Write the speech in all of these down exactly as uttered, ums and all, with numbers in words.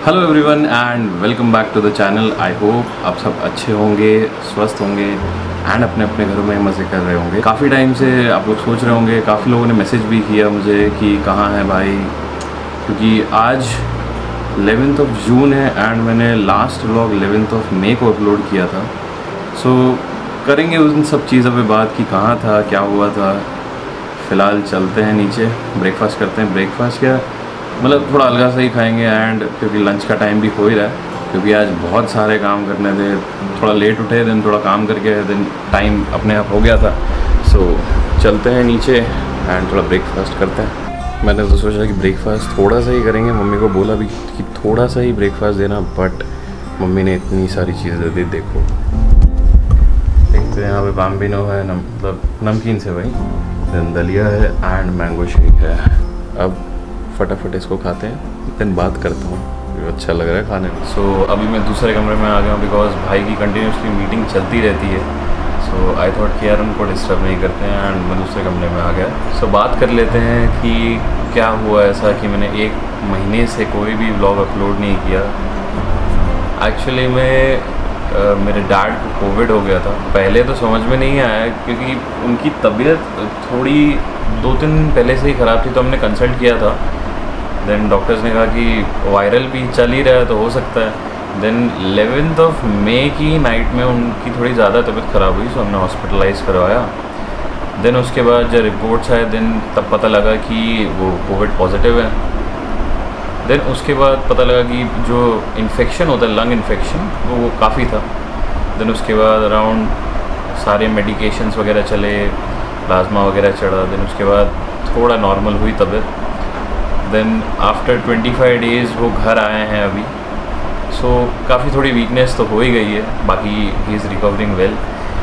Hello everyone and welcome back to the channel. I hope आप सब अच्छे होंगे, स्वस्थ होंगे एंड अपने अपने घरों में मज़े कर रहे होंगे। काफ़ी टाइम से आप लोग सोच रहे होंगे, काफ़ी लोगों ने मैसेज भी किया मुझे कि कहाँ है भाई, क्योंकि आज इलेवेंथ ऑफ जून है एंड मैंने last vlog eleventh of May को अपलोड किया था। सो so, करेंगे उन सब चीज़ों पे बात कि कहाँ था, क्या हुआ था। फ़िलहाल चलते हैं नीचे, ब्रेकफास्ट करते हैं। ब्रेकफास्ट क्या मतलब थोड़ा हल्का सा ही खाएंगे एंड क्योंकि लंच का टाइम भी हो ही रहा है, क्योंकि आज बहुत सारे काम करने थे, थोड़ा लेट उठे, दिन थोड़ा काम करके दिन टाइम अपने आप हो गया था। सो so, चलते हैं नीचे एंड थोड़ा ब्रेकफास्ट करते हैं। मैंने तो सोचा कि ब्रेकफास्ट थोड़ा सा ही करेंगे, मम्मी को बोला भी कि थोड़ा सा ही ब्रेकफास्ट देना, बट मम्मी ने इतनी सारी चीज़ें दे दी। देखो एक तो यहाँ पे बाम्बिनो है, नम, मतलब नमकीन से भाई, देन दलिया है एंड मैंगो शेक है। अब फटाफट इसको खाते हैं, देन बात करता हूँ, अच्छा लग रहा है खाने में। सो so, अभी मैं दूसरे कमरे में आ गया हूँ बिकॉज भाई की कंटिन्यूसली मीटिंग चलती रहती है। सो आई थॉट कि यार उनको डिस्टर्ब नहीं करते हैं एंड मैं दूसरे कमरे में आ गया। सो so, बात कर लेते हैं कि क्या हुआ ऐसा कि मैंने एक महीने से कोई भी व्लॉग अपलोड नहीं किया। एक्चुअली मैं Uh, मेरे डैड को कोविड हो गया था। पहले तो समझ में नहीं आया क्योंकि उनकी तबीयत थोड़ी दो तीन दिन पहले से ही ख़राब थी, तो हमने कंसल्ट किया था। देन डॉक्टर्स ने कहा कि वायरल भी चल ही रहा है तो हो सकता है। देन इलेवेंथ ऑफ मई की नाइट में उनकी थोड़ी ज़्यादा तबीयत ख़राब हुई, सो हमने हॉस्पिटलाइज करवाया। देन उसके बाद जब रिपोर्ट्स आए देन तब पता लगा कि वो कोविड पॉजिटिव है। देन उसके बाद पता लगा कि जो इन्फेक्शन होता है लंग इन्फेक्शन वो वो काफ़ी था। देन उसके बाद अराउंड सारे मेडिकेशंस वगैरह चले, प्लाज्मा वगैरह चढ़ा। देन उसके बाद थोड़ा नॉर्मल हुई तबीयत। Then after twenty five days वो घर आए हैं अभी। सो so, काफ़ी थोड़ी वीकनेस तो हो ही गई है, बाकी ही इज़ रिकवरिंग वेल,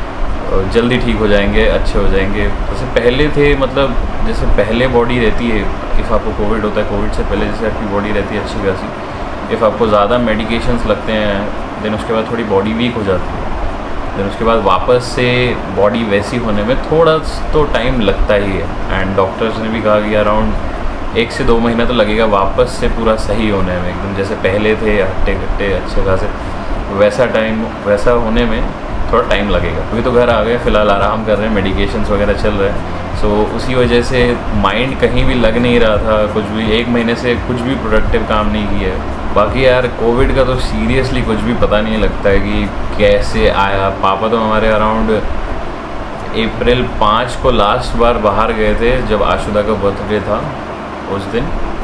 जल्दी ठीक हो जाएंगे, अच्छे हो जाएंगे। जैसे पहले थे, मतलब जैसे पहले बॉडी रहती है, इफ़ आपको कोविड होता है, कोविड से पहले जैसे आपकी बॉडी रहती है अच्छी खासी, इफ़ आपको ज़्यादा मेडिकेशंस लगते हैं देन उसके बाद थोड़ी बॉडी वीक हो जाती है। देन उसके बाद वापस से बॉडी वैसी होने में थोड़ा तो टाइम लगता ही है। एंड डॉक्टर्स ने भी कहा कि अराउंड एक से दो महीना तो लगेगा वापस से पूरा सही होने में, एकदम जैसे पहले थे हट्टे कट्टे अच्छे खासे, वैसा टाइम वैसा होने में थोड़ा टाइम लगेगा। अभी तो घर आ गए, फ़िलहाल आराम कर रहे हैं, मेडिकेशंस वगैरह चल रहे हैं। सो so, उसी वजह से माइंड कहीं भी लग नहीं रहा था, कुछ भी एक महीने से कुछ भी प्रोडक्टिव काम नहीं किया है। बाकी यार कोविड का तो सीरियसली कुछ भी पता नहीं लगता है कि कैसे आया। पापा तो हमारे अराउंड अप्रैल पाँच को लास्ट बार बाहर गए थे, जब आशुदा का बर्थडे था उस दिन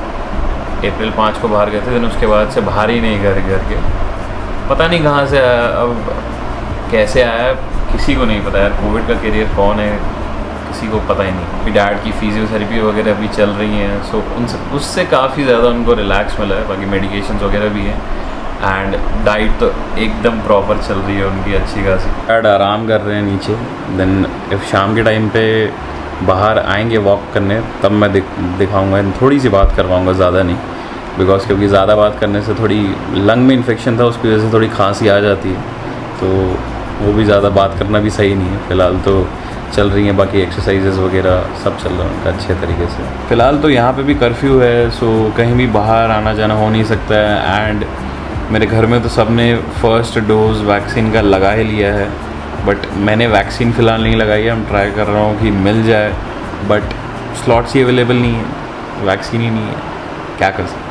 अप्रैल पाँच को बाहर गए थे। दिन उसके बाद से बाहर ही नहीं घर घर के, पता नहीं कहाँ से आया, अब कैसे आया किसी को नहीं पता यार। कोविड का कैरियर कौन है किसी को पता ही नहीं। अभी डैड की फिजियोथेरेपी वगैरह भी चल रही हैं, सो उनसे उससे काफ़ी ज़्यादा उनको रिलैक्स मिला है। बाकी मेडिकेशंस वगैरह भी हैं एंड डाइट तो एकदम प्रॉपर चल रही है उनकी अच्छी खासी। डैड आराम कर रहे हैं नीचे। देन इफ शाम के टाइम पे बाहर आएंगे वॉक करने तब मैं दिख दिखाऊँगा, थोड़ी सी बात करवाऊँगा, ज़्यादा नहीं, बिकॉज क्योंकि ज़्यादा बात करने से थोड़ी लंग में इन्फेक्शन था, उसकी वजह से थोड़ी खांसी आ जाती है, तो वो भी ज़्यादा बात करना भी सही नहीं है। फ़िलहाल तो चल रही हैं, बाकी एक्सरसाइजेज़ वगैरह सब चल रहा है उनका अच्छे तरीके से। फ़िलहाल तो यहाँ पे भी कर्फ्यू है, सो कहीं भी बाहर आना जाना हो नहीं सकता है। एंड मेरे घर में तो सब ने फर्स्ट डोज वैक्सीन का लगा ही लिया है, बट मैंने वैक्सीन फ़िलहाल नहीं लगाई है। हम ट्राई कर रहा हूँ कि मिल जाए, बट स्लॉट्स ही अवेलेबल नहीं है, वैक्सीन ही नहीं है, क्या कर सकते हैं।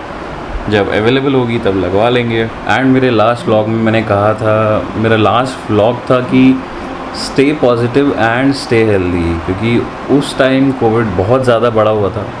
जब अवेलेबल होगी तब लगवा लेंगे। एंड मेरे लास्ट व्लॉग में मैंने कहा था, मेरा लास्ट व्लॉग था कि stay positive and stay healthy, क्योंकि उस टाइम कोविड बहुत ज़्यादा बढ़ा हुआ था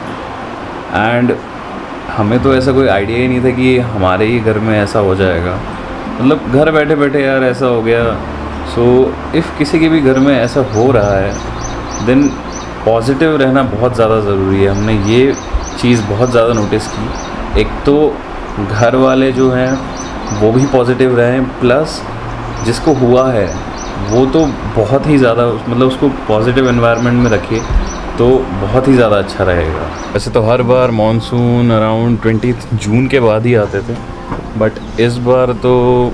एंड हमें तो ऐसा कोई आइडिया ही नहीं था कि हमारे ही घर में ऐसा हो जाएगा। मतलब घर बैठे बैठे यार ऐसा हो गया। सो इफ़ किसी के भी घर में ऐसा हो रहा है देन पॉजिटिव रहना बहुत ज़्यादा ज़रूरी है। हमने ये चीज़ बहुत ज़्यादा नोटिस की। एक तो घर वाले जो हैं वो भी पॉजिटिव रहें, प्लस जिसको हुआ है वो तो बहुत ही ज़्यादा, मतलब उसको पॉजिटिव एनवायरनमेंट में रखिए तो बहुत ही ज़्यादा अच्छा रहेगा। वैसे तो हर बार मॉनसून अराउंड ट्वेंटी जून के बाद ही आते थे, बट इस बार तो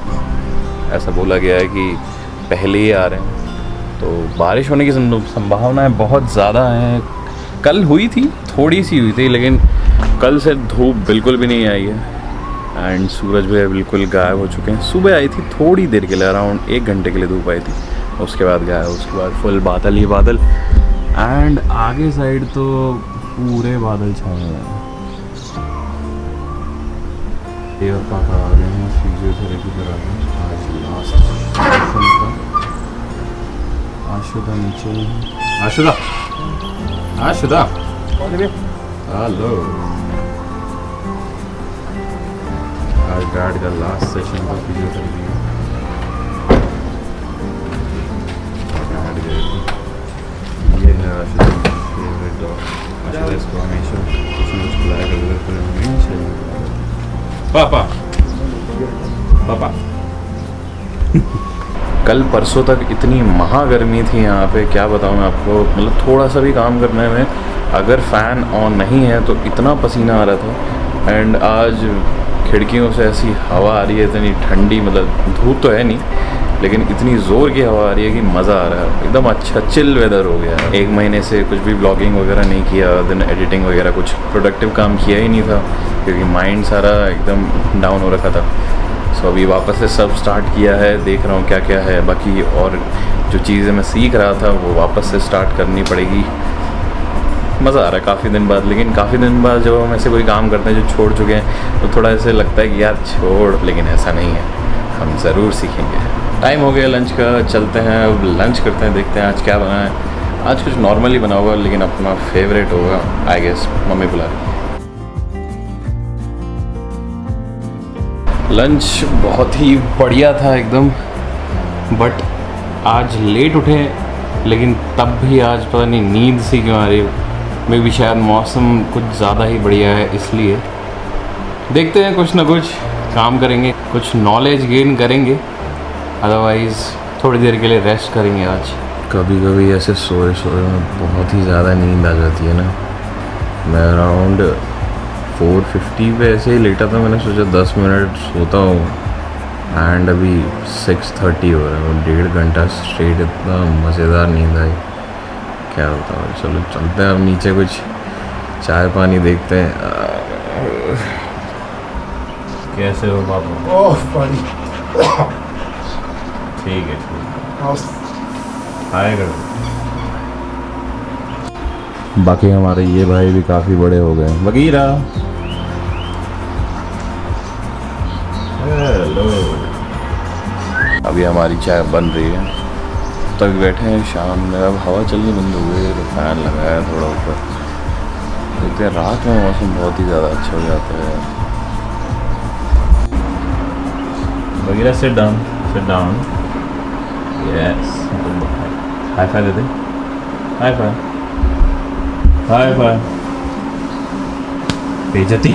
ऐसा बोला गया है कि पहले ही आ रहे हैं, तो बारिश होने की संभावनाएं बहुत ज़्यादा हैं। कल हुई थी, थोड़ी सी हुई थी, लेकिन कल से धूप बिल्कुल भी नहीं आई है। एंड सूरज भी बिल्कुल गायब हो चुके हैं। सुबह आई थी थोड़ी देर के लिए, अराउंड एक घंटे के लिए धूप आई थी, उसके बाद गायब, उसके बाद फुल बादल ही बादल। एंड आगे साइड तो पूरे बादल छाए हुए हैं। देवर पापा आ गए हैं, फिजियोथेरेपी करा रहे हैं। आज लास्ट सेशन का। आशुदा नीचे, आशुदा आशुदा हेलो। आज डैड का लास्ट सेशन था फिजियोथेरेपी का। डैड गए थे। ये है आशुदा फेवरेट डॉग। आशुदा इसको हमेशा कुछ न कुछ खिलाया करते थे, हमेशा पापा पापा। कल परसों तक इतनी महा गर्मी थी यहाँ पे, क्या बताऊँ मैं आपको। मतलब थोड़ा सा भी काम करने में अगर फ़ैन ऑन नहीं है तो इतना पसीना आ रहा था। एंड आज खिड़कियों से ऐसी हवा आ रही है, इतनी ठंडी, मतलब धूप तो है नहीं लेकिन इतनी ज़ोर की हवा आ रही है कि मज़ा आ रहा है। एकदम अच्छा चिल वेदर हो गया। एक महीने से कुछ भी ब्लॉगिंग वगैरह नहीं किया, दिन एडिटिंग वगैरह कुछ प्रोडक्टिव काम किया ही नहीं था क्योंकि माइंड सारा एकदम डाउन हो रखा था। सो अभी वापस से सब स्टार्ट किया है, देख रहा हूँ क्या क्या है बाकी, और जो चीज़ें मैं सीख रहा था वो वापस से स्टार्ट करनी पड़ेगी। मज़ा आ रहा है काफ़ी दिन बाद। लेकिन काफ़ी दिन बाद जब हम ऐसे कोई काम करते हैं जो छोड़ चुके हैं तो थोड़ा ऐसे लगता है कि यार छोड़, लेकिन ऐसा नहीं है, हम ज़रूर सीखेंगे। टाइम हो गया लंच का, चलते हैं अब लंच करते हैं, देखते हैं आज क्या बना है। आज कुछ नॉर्मल ही बना होगा लेकिन अपना फेवरेट होगा आई गेस, मम्मी बुला रही। लंच बहुत ही बढ़िया था एकदम, बट आज लेट उठे लेकिन तब भी आज पता नहीं नींद सी क्यों आ रही है। मे भी शायद मौसम कुछ ज़्यादा ही बढ़िया है इसलिए। देखते हैं, कुछ ना कुछ काम करेंगे, कुछ नॉलेज गेन करेंगे, अदरवाइज़ थोड़ी देर के लिए रेस्ट करेंगे आज। कभी कभी ऐसे सोए सोए में बहुत ही ज़्यादा नींद आ जाती है ना। मैं अराउंड फोर फिफ्टी पे ऐसे ही लेटा था, मैंने सोचा दस मिनट सोता हूँ एंड अभी सिक्स थर्टी हो रहा है। डेढ़ घंटा स्ट्रेट इतना मज़ेदार नींद आई, क्या बताऊँ। चलो चलते हैं अब नीचे, कुछ चाय पानी देखते हैं। कैसे हो पापा? ओह पानी ठीक है, हाय करो। बाकी हमारे ये भाई भी काफ़ी बड़े हो गए। बगीरा हेलो। अभी हमारी चाय बन रही है, तक बैठे हैं शाम में। अब हवा चलनी बंद हो गई तो फैन लगाया थोड़ा ऊपर। देखते हैं रात में मौसम बहुत ही ज़्यादा अच्छा हो जाता है। Bagheera sit down, sit down. Yes, high five दे दे, हाई फाई, हाई फाई। बेइज्जती,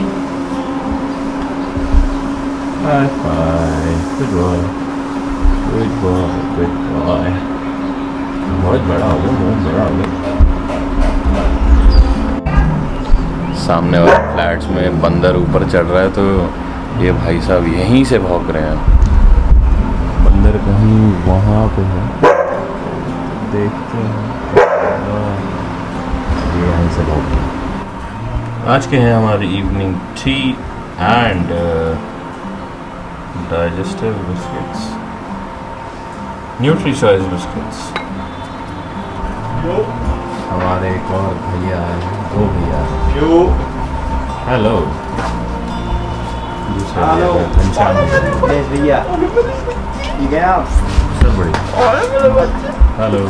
high five. Good boy, good boy, good boy. बहुत बड़ा हो गया, बहुत बड़ा हो गया। सामने वाले फ्लैट्स में बंदर ऊपर चढ़ रहा है तो ये भाई साहब यहीं से भौंक रहे हैं। बंदर कहीं वहाँ पे है, देखते हैं। ये यहीं से भौंक रहे हैं। आज के हैं हमारी evening tea and digestive biscuits, Nutri Choice biscuits. हमारे एक और भैया है, दो भैया। हेलो। दूसरे भैया घनश्याम भैया। सब बढ़िया। हेलो।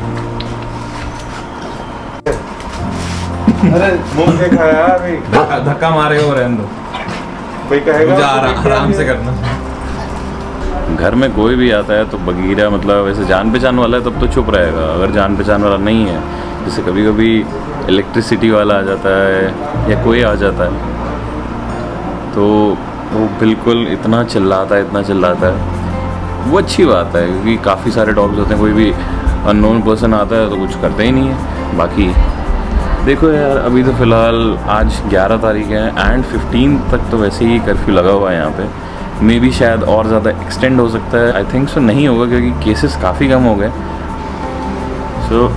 अरे मुंह से खाया अभी। धक्का मारे हो रहने दो, कोई कहेगा आराम से करना। घर में कोई भी आता है तो बगीरा मतलब ऐसे जान पहचान वाला है तब तो चुप रहेगा। अगर जान पहचान वाला नहीं है, जैसे कभी कभी इलेक्ट्रिसिटी वाला आ जाता है या कोई आ जाता है तो वो बिल्कुल इतना चिल्लाता है, इतना चिल्लाता है। वो अच्छी बात है क्योंकि काफ़ी सारे डॉग्स होते हैं, कोई भी अननोन पर्सन आता है तो कुछ करते ही नहीं है। बाकी देखो यार, अभी तो फ़िलहाल आज ग्यारह तारीख है एंड फिफ्टीन तक तो वैसे ही कर्फ्यू लगा हुआ है यहाँ पे। मे बी शायद और ज़्यादा एक्सटेंड हो सकता है, आई थिंक सो नहीं होगा क्योंकि केसेस काफ़ी कम हो गए। सो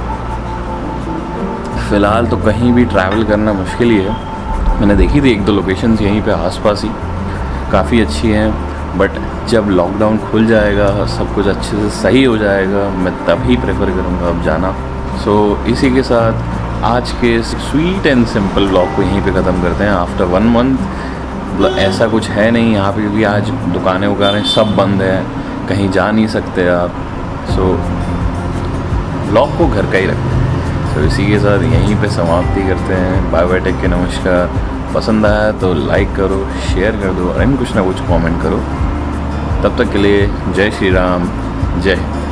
फ़िलहाल तो कहीं भी ट्रैवल करना मुश्किल ही है। मैंने देखी थी एक दो लोकेशंस यहीं पे आसपास ही, काफ़ी अच्छी हैं, बट जब लॉकडाउन खुल जाएगा, सब कुछ अच्छे से सही हो जाएगा, मैं तभी प्रेफर करूँगा अब जाना। सो so, इसी के साथ आज के स्वीट एंड सिंपल व्लॉग को यहीं पे ख़त्म करते हैं। आफ्टर वन मंथ मतलब ऐसा कुछ है नहीं यहाँ पे, क्योंकि आज दुकानें वुकानें सब बंद हैं, कहीं जा नहीं सकते आप। सो व्लॉग को घर का ही रखते हैं। सो इसी के साथ यहीं पे समाप्ति करते हैं। बाय बाय, टेक के नमस्कार। पसंद आया तो लाइक करो, शेयर कर दो, और इन कुछ ना कुछ कमेंट करो। तब तक के लिए जय श्री राम, जय हिंद।